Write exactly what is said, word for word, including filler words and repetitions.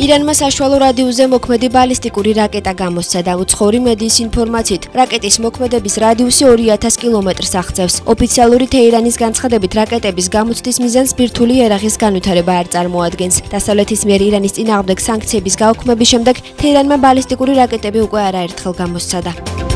ირანმა საშუალო რადიუსზე მოქმედი ბალისტიკური რაკეტა გამოსცა და უცხოური მედიის ინფორმაციით, რაკეტის მოქმედების რადიუსი ორი ათას კილომეტრს აღწევს. ოფიციალური თეირანის განცხადებით, რაკეტების გამოცდის მიზანს ბირთვული იარაღის განვითარება არ წარმოადგენს. დასავლეთის მიერ ირანის წინააღმდეგ სანქციების გაუქმების შემდეგ თეირანმა ბალისტიკური რაკეტები უკვე არაერთხელ გამოსცადა.